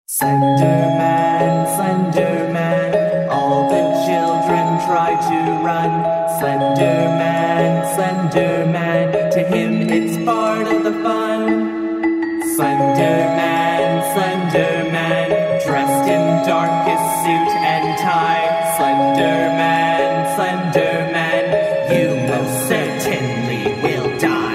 Slender Man, all the children try to run. Slender Man, to him it's part of the fun. Slender Man, dressed in darkest suit and tie. Slender Man, you most certainly will die.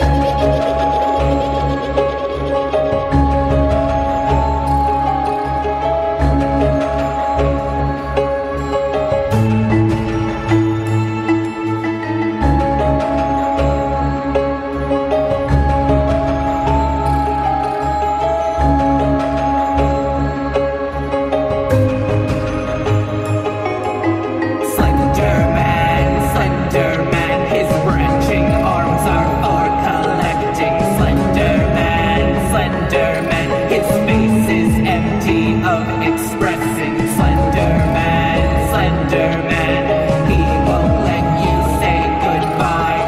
Expressing Slender Man, he won't let you say goodbye.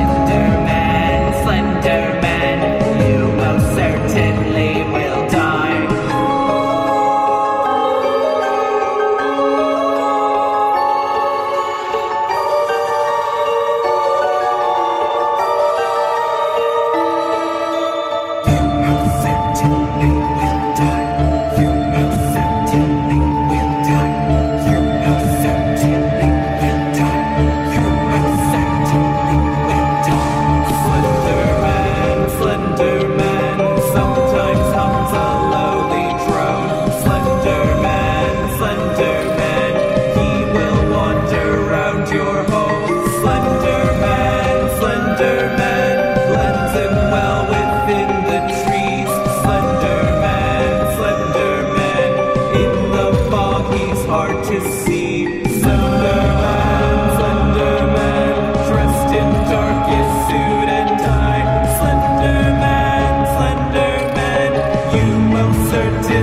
Slender Man, you most certainly will die. You most certainly will die. You most certainly will die. You most certainly will die. You most certainly will die. Slender Man, sometimes hums a lowly drone. Slender Man, he will wander round your home. Slender Man, blends in well within the trees. Slender Man, in the fog he's hard to see. Slender Man, dressed in darkest suit and tie. Slender Man, you most certainly